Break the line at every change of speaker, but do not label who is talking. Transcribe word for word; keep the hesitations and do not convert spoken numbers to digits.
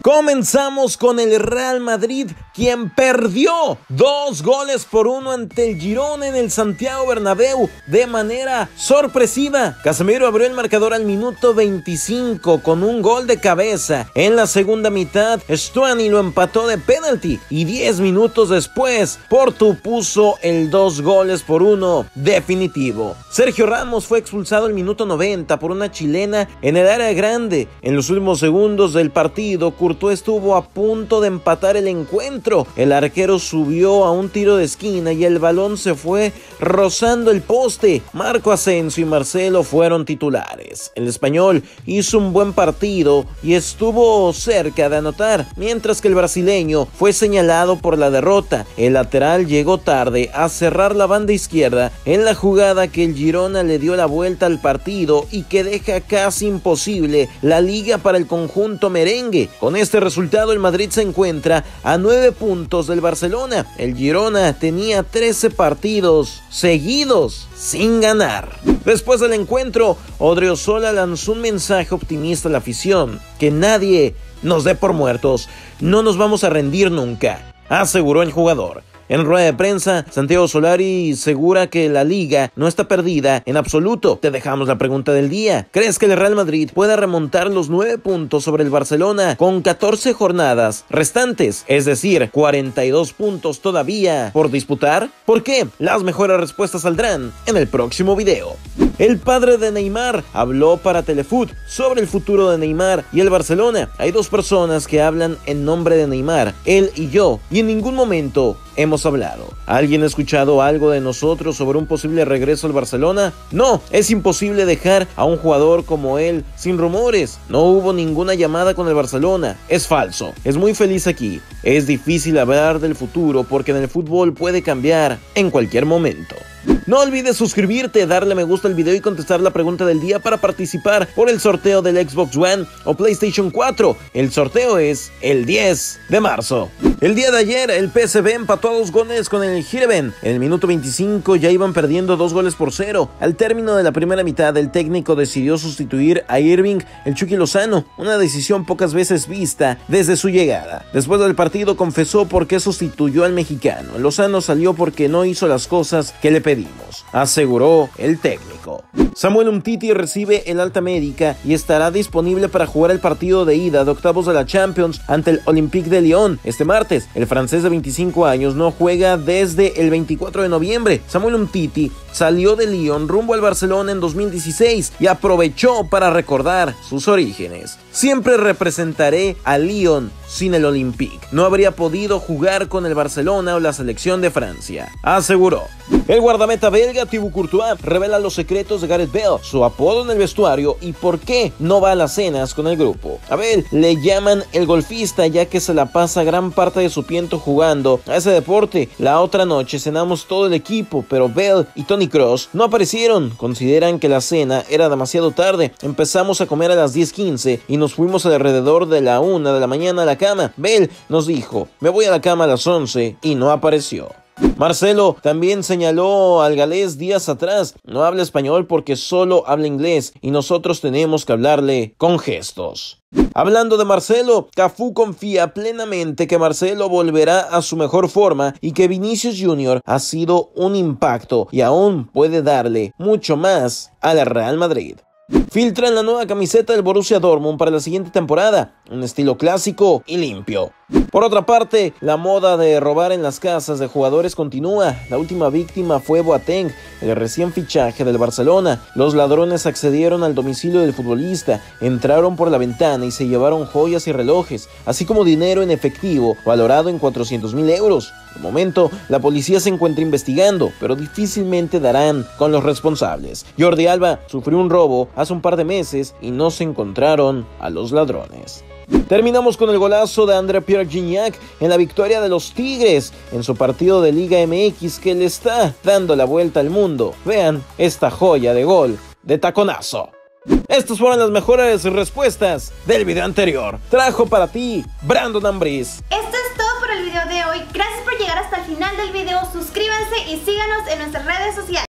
Comenzamos con el Real Madrid, quien perdió dos goles por uno ante el Girona en el Santiago Bernabéu de manera sorpresiva. Casemiro abrió el marcador al minuto veinticinco con un gol de cabeza. En la segunda mitad, Stuani lo empató de penalti y diez minutos después, Portu puso el dos goles por uno definitivo. Sergio Ramos fue expulsado al minuto noventa por una chilena en el área grande. En los últimos segundos del partido, Courtois estuvo a punto de empatar el encuentro. El arquero subió a un tiro de esquina y el balón se fue rozando el poste. Marco Asensio y Marcelo fueron titulares. El español hizo un buen partido y estuvo cerca de anotar, mientras que el brasileño fue señalado por la derrota. El lateral llegó tarde a cerrar la banda izquierda en la jugada que el Girona le dio la vuelta al partido y que deja casi imposible la liga para el conjunto merengue. Con este resultado, el Madrid se encuentra a nueve puntos del Barcelona. El Girona tenía trece partidos seguidos sin ganar. Después del encuentro, Odriozola lanzó un mensaje optimista a la afición: que nadie nos dé por muertos, no nos vamos a rendir nunca, aseguró el jugador. En rueda de prensa, Santiago Solari asegura que la liga no está perdida en absoluto. Te dejamos la pregunta del día: ¿crees que el Real Madrid pueda remontar los nueve puntos sobre el Barcelona con catorce jornadas restantes? Es decir, cuarenta y dos puntos todavía por disputar. ¿Por qué? Las mejores respuestas saldrán en el próximo video. El padre de Neymar habló para Telefoot sobre el futuro de Neymar y el Barcelona. Hay dos personas que hablan en nombre de Neymar, él y yo, y en ningún momento hemos hablado. ¿Alguien ha escuchado algo de nosotros sobre un posible regreso al Barcelona? No, es imposible dejar a un jugador como él sin rumores. No hubo ninguna llamada con el Barcelona. Es falso. Es muy feliz aquí. Es difícil hablar del futuro porque en el fútbol puede cambiar en cualquier momento. No olvides suscribirte, darle me gusta al video y contestar la pregunta del día para participar por el sorteo del Xbox One o PlayStation cuatro. El sorteo es el diez de marzo. El día de ayer, el P S V empató a dos goles con el Heerenveen. En el minuto veinticinco ya iban perdiendo dos goles por cero. Al término de la primera mitad, el técnico decidió sustituir a Irving el Chucky Lozano, una decisión pocas veces vista desde su llegada. Después del partido confesó por qué sustituyó al mexicano. Lozano salió porque no hizo las cosas que le pedimos, aseguró el técnico. Samuel Umtiti recibe el alta médica y estará disponible para jugar el partido de ida de octavos de la Champions ante el Olympique de Lyon este martes. El francés de veinticinco años no juega desde el veinticuatro de noviembre. Samuel Umtiti salió de Lyon rumbo al Barcelona en dos mil dieciséis y aprovechó para recordar sus orígenes. Siempre representaré a Lyon sin el Olympique. No habría podido jugar con el Barcelona o la selección de Francia, aseguró. El guardameta belga Thibaut Courtois revela los secretos de Gareth Bale, su apodo en el vestuario y por qué no va a las cenas con el grupo. A Bale le llaman el golfista ya que se la pasa gran parte de su tiempo jugando a ese deporte. La otra noche cenamos todo el equipo, pero Bale y Toni Kroos no aparecieron. Consideran que la cena era demasiado tarde. Empezamos a comer a las diez quince y nos fuimos alrededor de la una de la mañana a la cama. Bale nos dijo: me voy a la cama a las once y no apareció. Marcelo también señaló al galés días atrás: no habla español porque solo habla inglés y nosotros tenemos que hablarle con gestos. Hablando de Marcelo, Cafú confía plenamente que Marcelo volverá a su mejor forma y que Vinicius Junior ha sido un impacto y aún puede darle mucho más a la Real Madrid. Filtran la nueva camiseta del Borussia Dortmund para la siguiente temporada, un estilo clásico y limpio. Por otra parte, la moda de robar en las casas de jugadores continúa. La última víctima fue Boateng, el recién fichaje del Barcelona. Los ladrones accedieron al domicilio del futbolista, entraron por la ventana y se llevaron joyas y relojes, así como dinero en efectivo valorado en cuatrocientos mil euros. De momento, la policía se encuentra investigando, pero difícilmente darán con los responsables. Jordi Alba sufrió un robo hace un par de meses y no se encontraron a los ladrones. Terminamos con el golazo de André Pierre Gignac en la victoria de los Tigres en su partido de Liga M X que le está dando la vuelta al mundo. Vean esta joya de gol de taconazo. Estas fueron las mejores respuestas del video anterior. Trajo para ti Brandon Ambriz.
Esto es todo por el video de hoy. Gracias por llegar hasta el final del video. Suscríbanse y síganos en nuestras redes sociales.